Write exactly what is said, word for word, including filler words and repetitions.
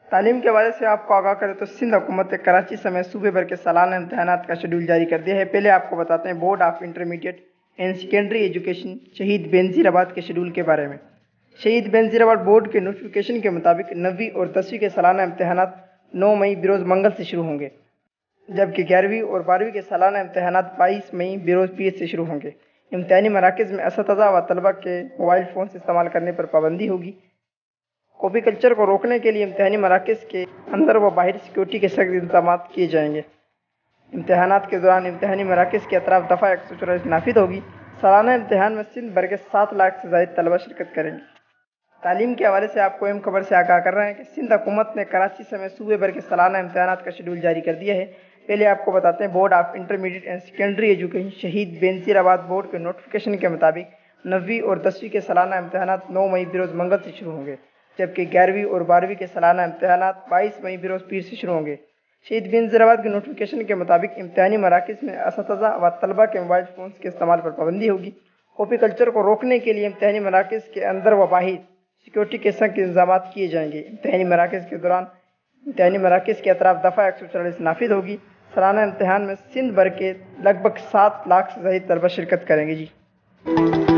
تعلیم کے حوالے سے آپ کو آگاہ کرے تو سندھ حکومت نے کراچی سمیت صوبے بھر کے سالانہ امتحانات کا شیڈول جاری کر دیا ہے۔ پہلے آپ کو بتاتے ہیں board of intermediate and secondary education Shaheed Benazir آباد کے شیڈول کے بارے میں۔ شہید بینظیر آباد بورڈ کے نوٹیفیکیشن کے مطابق نویں اور دسویں کے سالانہ امتحانات نو مئی بروز منگل سے شروع ہوں گے، جبکہ گیارہویں اور بارہویں کے سالانہ امتحانات بائیس مئی بروز پیر سے شروع ہوں گے۔ امتحانی مراکز میں اساتذہ و طلبہ کے موبائل فونز استعمال کرنے پر پابندی ہوگی۔ کاپی کلچر کو روکنے کے لیے امتحانی مراکز کے اندر و باہر سیکیورٹی کے سخت انتظامات کیے جائیں گے۔ امتحانات کے دوران امتحانی مراکز کے اطراف دفعہ ایک سو چورالیس نافذ ہوگی۔ سالانہ امتحان میں سندھ بھر کے سات لاکھ سے زائد طلبہ شرکت کریں گے۔ تعلیم کے حوالے سے آپ کو اہم خبر سے آگاہ کر رہے ہیں کہ سندھ حکومت نے کراچی سمیت صوبے بھر کے سالانہ امتحانات کا شیڈول جاری کر دیا ہے۔ پہلے آپ کو بتاتے ہیں board of intermediate and secondary education Shaheed Benazir آباد بورڈ کے نوٹیفیکیشن کے مطابق نویں اور دسویں کے سالانہ امتحانات نو مئی بروز منگل سے شروع ہوں گے، جبکہ گیارہویں اور بارہویں کے سالانہ امتحانات بائیس مئی بروز پیر سے شروع ہوں گے۔ شہید بینظیر آباد کے نوٹیفیکیشن کے مطابق امتحانی مراکز میں اساتذہ و طلبہ کے موبائل فونز کے استعمال پر پابندی ہوگی۔ کاپی کلچر کو روکنے کے لیے امتحانی مراکز کے اندر و باہر سیکیورٹی کے سخت انتظامات کیے جائیں گے۔ امتحانی مراکز کے دوران امتحانی مراکز کے اطراف دفعہ ایک سو چوالیس نافذ ہوگی۔ سالانہ امتحان میں سندھ بھر کے لگ بھگ سات لاکھ سے زائد طلبہ شرکت کریں گے۔ جی